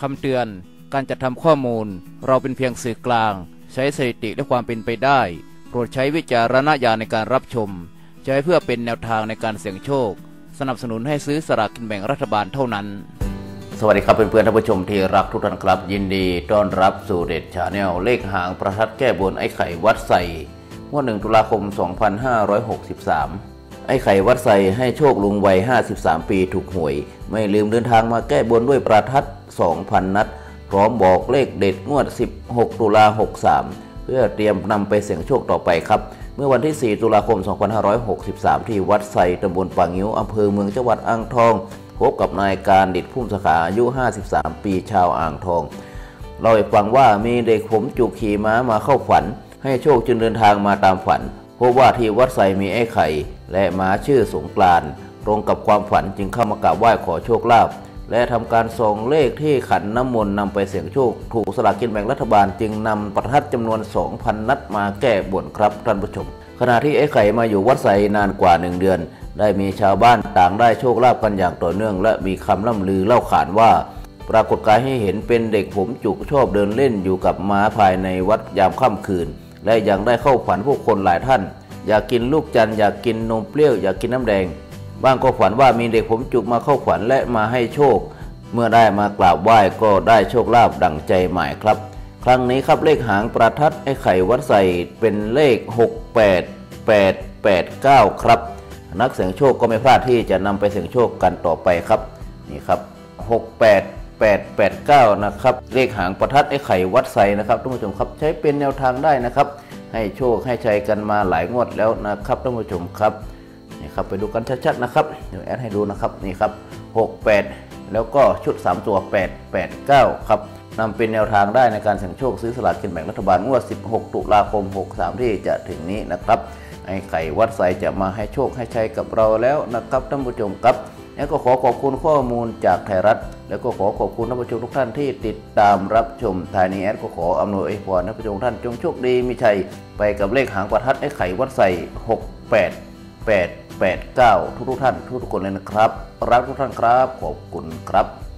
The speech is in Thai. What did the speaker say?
คำเตือนการจัดทำข้อมูลเราเป็นเพียงสื่อกลางใช้สถิติและความเป็นไปได้โปรดใช้วิจารณญาณในการรับชมใช้เพื่อเป็นแนวทางในการเสี่ยงโชคสนับสนุนให้ซื้อสลากกินแบ่งรัฐบาลเท่านั้นสวัสดีครับเพื่อนๆท่านผู้ชมที่รักทุกท่านครับยินดีต้อนรับสู่เด็ดชาแนลเลขหางประทัดแก้บนไอ้ไข่วัดไส่งวด1 ตุลาคม 2563ไอ้ไข่วัดไส่ให้โชคลุงวัย53 ปีถูกหวยไม่ลืมเดินทางมาแก้บนด้วยประทัด 2,000 นัดพร้อมบอกเลขเด็ดงวด16 ตุลา63เพื่อเตรียมนำไปเสี่ยงโชคต่อไปครับเมื่อวันที่ 4 ตุลาคม 2563ที่วัดไส่ตำบลป่างิ้วอำเภอเมืองจังหวัดอ่างทองพบกับนายการดิษฐ์พุ่มสาขาอายุ53 ปีชาวอ่างทองเล่าให้ฟังว่ามีเด็กผมจุกขี่ม้ามาเข้าฝันให้โชคจึงเดินทางมาตามฝันพบว่าที่วัดไส่มีไอ้ไข่และม้าชื่อสงกรานต์ตรงกับความฝันจึงเข้ามากราบไหว้ขอโชคลาภและทำการส่องเลขที่ขันน้ำมนต์นำไปเสี่ยงโชคถูกสลากกินแบ่งรัฐบาลจึงนำประทัดจำนวน 2,000 นัดมาแก้บนครับท่านผู้ชมขณะที่ไอ้ไข่มาอยู่วัดไส่นานกว่า1 เดือนได้มีชาวบ้านต่างได้โชคลาภกันอย่างต่อเนื่องและมีคำล่ำลือเล่าขานว่าปรากฏกายให้เห็นเป็นเด็กผมจุกชอบเดินเล่นอยู่กับม้าภายในวัดยามค่ำคืนและยังได้เข้าฝันผู้คนหลายท่านอยากกินลูกจันทร์อยากกินนมเปรี้ยวอยากกินน้ำแดงบ้างก็ฝันว่ามีเด็กผมจุกมาเข้าฝันและมาให้โชคเมื่อได้มากราบไหว้ก็ได้โชคลาภดั่งใจหมายครับครั้งนี้ครับเลขหางประทัดไอ้ไข่วัดไส่เป็นเลข68889ครับนักเสี่ยงโชคก็ไม่พลาดที่จะนำไปเสี่ยงโชคกันต่อไปครับนี่ครับ68889นะครับเลขหางประทัดไอ้ไข่วัดไส่นะครับท่านผู้ชมครับใช้เป็นแนวทางได้นะครับให้โชคให้ชัยกันมาหลายงวดแล้วนะครับท่านผู้ชมครับนี่ครับไปดูกันชัดๆนะครับเดี๋ยวแอดให้ดูนะครับนี่ครับ68แล้วก็ชุด3ตัว889ครับนำเป็นแนวทางได้ในการเสี่ยงโชคซื้อสลากกินแบ่งรัฐบาลงวด16 ตุลาคม 63ที่จะถึงนี้นะครับไอ้ไข่วัดไส่จะมาให้โชคให้ชัยกับเราแล้วนะครับท่านผู้ชมครับแล้วก็ขอขอบคุณข้อมูลจากไทยรัฐแล้วก็ขอขอบคุณท่านผู้ชมทุกท่านที่ติดตามรับชมท้ายนี้แอดก็ขออำนวยอวยพรท่านผู้ชมท่านจงโชคดีมีชัยไปกับเลขหางประทัดไอ้ไข่วัดไส่68889ทุกท่านทุกคนเลยนะครับรักทุกท่านครับขอบคุณครับ